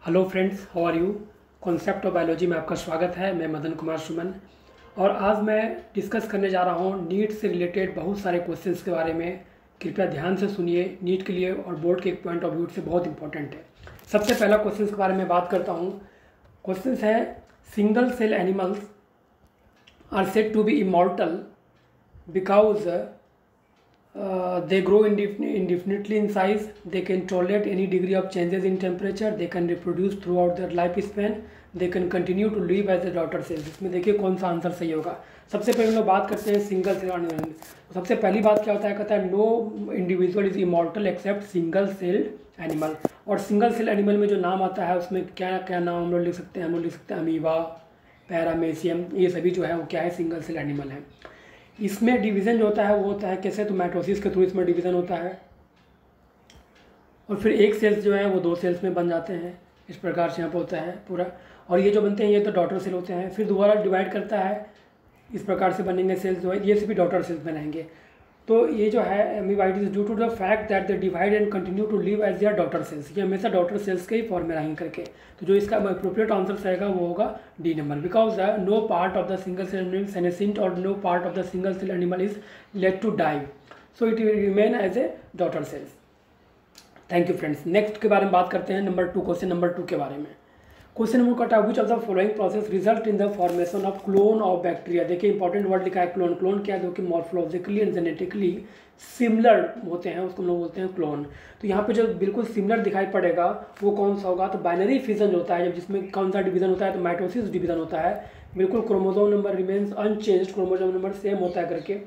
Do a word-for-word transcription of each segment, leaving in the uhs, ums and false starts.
Hello friends, how are you. Concept of biology में आपका स्वागत है। मैं मदन कुमार सुमन और आज मैं डिस्कस करने जा रहा हूँ नीट से रिलेटेड बहुत सारे क्वेश्चंस के बारे में। कृपया ध्यान से सुनिए, नीट के लिए और बोर्ड के एक पॉइंट ऑफ व्यू से बहुत इंपॉर्टेंट है। सबसे पहला क्वेश्चन के बारे में बात करता हूँ। क्वेश्चन है, single cell animals are said to be immortal because Uh, they grow indef- indefinitely in size, they can tolerate any degree of changes in temperature, they can reproduce throughout their lifespan, they can continue to live as a daughter cells। इसमें देखिए कौन सा answer सही होगा। सबसे पहले हम लोग बात करते हैं सिंगल सेल एनिमल। सबसे पहली बात क्या होता है, कहता है no individual is immortal except single celled animal. और सिंगल सेल एनिमल में जो नाम आता है उसमें क्या क्या नाम हम लोग लिख सकते हैं, हम लोग लिख सकते हैं अमीबा, पैरामेसियम, ये सभी जो है वो क्या है, सिंगल सेल एनिमल है। इसमें डिवीज़न जो होता है वो होता है कैसे, तो माइटोसिस के थ्रू इसमें डिवीज़न होता है और फिर एक सेल्स जो है वो दो सेल्स में बन जाते हैं। इस प्रकार से यहाँ पर होता है पूरा। और ये जो बनते हैं ये तो डॉटर सेल होते हैं, फिर दोबारा डिवाइड करता है, इस प्रकार से बनेंगे सेल्स जो है, ये सभी डॉटर सेल्स बनाएंगे। तो ये जो है एमीबाइट is due to the fact that they divide and continue to live as their daughter cells. ये हमेशा डॉटर सेल्स के ही फॉर्म में रहेंगे करके। तो जो इसका अप्रोप्रिएट आंसर रहेगा वो होगा D number, because no part of the single cell animal senescent और no part of the single cell animal is late to die, so it will remain as a daughter cells. Thank you friends. Next के बारे में बात करते हैं, number two, question number two के बारे में। क्वेश्चन नंबर कटा, which of the following process result in the formation of clone of bacteria. देखिए इंपॉर्टेंट वर्ड लिखा है क्लोन। क्लोन क्या है, जो कि मॉर्फोलॉजिकली एंड जेनेटिकली सिमिलर होते हैं, उसको हम लोग बोलते हैं क्लोन। तो यहाँ पे जो बिल्कुल सिमिलर दिखाई पड़ेगा वो कौन सा होगा, तो बाइनरी फिजन होता है, जब जिसमें कौन सा डिवीजन होता है, तो माइटोसिस डिवीजन होता है। बिल्कुल chromosome number remains unchanged, chromosome number same होता है करके।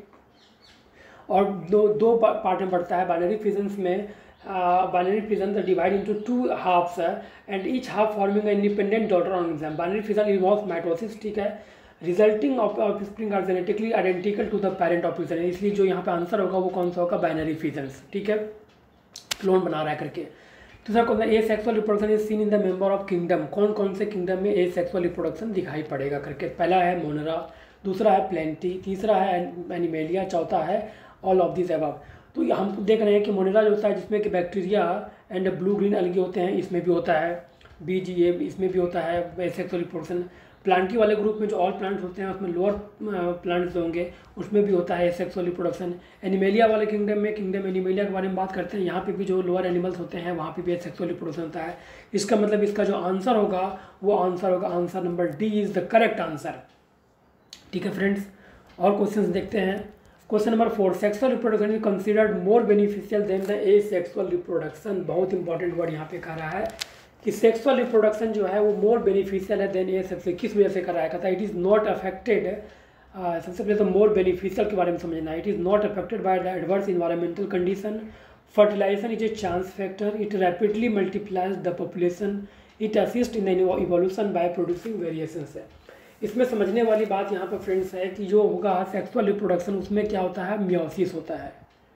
और दो दो पार्ट में बढ़ता है बाइनरी फिजन्स में। Binary fission the divide into two halves and each half forming independent daughter organism. Binary fission involves mitosis, ठीक है। Resulting of offspring are genetically identical to the parent of fission, इसलिए जो यहाँ पे answer होगा वो कौन सा होगा, बाइनरी फिजन्स, ठीक है। क्लोन बना रहा है करके। दूसरा कौन सा, asexual reproduction is seen in the member of kingdom. कौन कौन से किंगडम में ए सेक्सुअल रिप्रोडक्शन दिखाई पड़ेगा करके। पहला है मोनरा, दूसरा है प्लेंटी, तीसरा है एनिमेलिया, चौथा है ऑल ऑफ दिस अबव। तो हम देख रहे हैं कि मोनेरा जो होता है जिसमें कि बैक्टीरिया एंड ब्लू ग्रीन अलगे होते हैं, इसमें भी होता है। बी जी ए इसमें भी होता है सेक्सुअल रिप्रोडक्शन। प्लांटी वाले ग्रुप में जो ऑल प्लांट्स होते हैं उसमें लोअर प्लांट्स होंगे, उसमें भी होता है सेक्सुअल रिप्रोडक्शन। एनिमेलिया वाले किंगडम में, किंगडम एनिमेलिया के बारे में बात करते हैं, यहाँ पे भी जो लोअर एनिमल्स होते हैं वहाँ पे भी सेक्सुअल रिप्रोडक्शन होता है। इसका मतलब इसका जो आंसर होगा वो आंसर होगा answer number D is the correct answer, ठीक है फ्रेंड्स। और क्वेश्चन देखते हैं। Question number four, sexual reproduction is considered more beneficial than the asexual reproduction. बहुत इंपॉर्टेंट वर्ड यहाँ पे कह रहा है कि सेक्सुअल रिप्रोडक्शन जो है वो मोर बेनिफिशियल है देन ए सेक्सुअल। किस वजह से कर रहा है, कहता है इट इज़ नॉट अफेक्टेड। सबसे पहले तो मोर बेनिफिशियल के बारे में समझना है। It is not affected by the adverse environmental condition, fertilization is a chance factor, it rapidly multiplies the population, it assist in the evolution by producing variations है। इसमें समझने वाली बात यहाँ पर फ्रेंड्स है कि जो होगा सेक्सुअल रिप्रोडक्शन उसमें क्या होता है, मियोसिस होता है,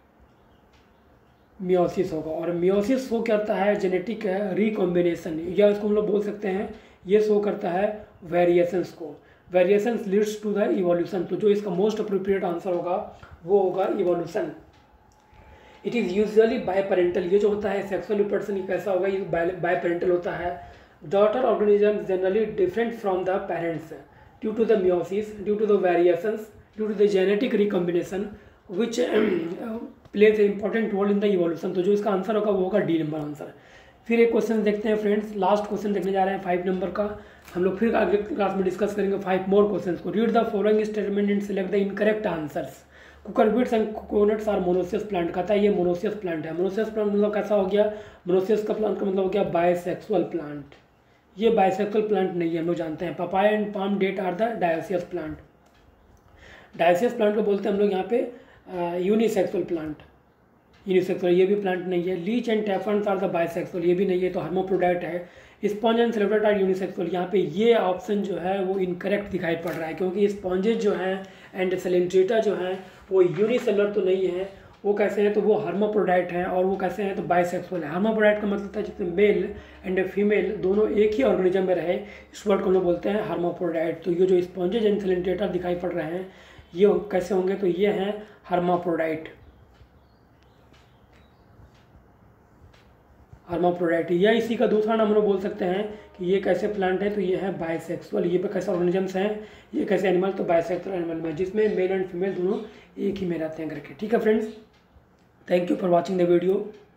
मियोसिस होगा। और मियोसिस शो करता है जेनेटिक रिकॉम्बिनेशन, या इसको हम लोग बोल सकते हैं ये शो करता है वेरिएशंस को। Variations leads to the evolution. तो जो इसका मोस्ट अप्रोप्रिएट आंसर होगा वो होगा evolution. It is usually biparental. ये जो होता है सेक्सुअल रिप्रोडक्शन कैसा होगा, ये बाय पेरेंटल होता है। Daughter organism generally different from the parents due to the meiosis, due to the variations, due to the genetic recombination which uh, plays an important role in the evolution। तो जो इसका answer होगा वो होगा D number answer. फिर एक question देखते हैं फ्रेंड्स, लास्ट क्वेश्चन देखने जा रहे हैं फाइव नंबर का। हम लोग फिर अगले क्लास में डिस्कस करेंगे फाइव मोर क्वेश्चंस को। Read the following statement and select the incorrect answers. Cucurbits and coconuts are monoecious plant, कहता है ये मोनोसियस प्लांट है। मोनोसियस प्लांट मतलब कैसा हो गया, मोनोसियस का प्लांट का मतलब हो गया बायसेक्सुअल प्लांट। ये बाइसेक्सुअल प्लांट नहीं है, हम लोग जानते हैं। Papaya and palm date are the dioecious plant. Dioecious plant को बोलते हैं हम लोग यहाँ पे यूनिसेक्सुअल प्लांट, यूनिसेक्सुअल ये भी प्लांट नहीं है। Leech and tapeworms are the bisexual, ये भी नहीं है, तो हर्मोप्रोडाइट है। स्पॉन्ज एंड सेलेब्रेट आर यूनिसेक्सुअल, यहाँ पे ये ऑप्शन जो है वो इनकरेक्ट दिखाई पड़ रहा है, क्योंकि स्पॉन्जेज जो हैं एंड सेलेंट्रेटा जो हैं वो यूनिसेलुलर तो नहीं है, वो कैसे हैं, तो वो हर्मोप्रोडाइट हैं। और वो कैसे हैं, तो बाइसेक्सुअल है। हर्मोप्रोडाइट का मतलब है जिसमें मेल एंड फीमेल दोनों एक ही ऑर्गेनिज्म में रहे, इस वर्ड को हम लोग बोलते हैं हर्मोप्रोडाइट। तो ये जो स्पॉन्जेज एंड सेलेंट्रेटा दिखाई पड़ रहे हैं ये कैसे होंगे, तो ये हैं हर्मोप्रोडाइट। हर्माफ्रोडाइट, या इसी का दूसरा नाम हम लोग बोल सकते हैं कि ये कैसे प्लांट है, तो ये है बाइसेक्सुअल। ये कैसे ऑर्गेनिजम्स हैं, ये कैसे एनिमल, तो बाइसेक्सुअल एनिमल में जिसमें मेल एंड फीमेल दोनों एक ही में रहते हैं करके। ठीक है friends, thank you for watching the video.